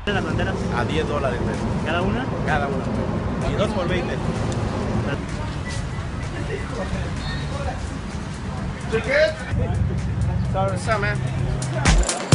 ¿Las banderas? A $10. ¿Cada una? Cada una. Y 2 por 20. Ticket? Sorry, man.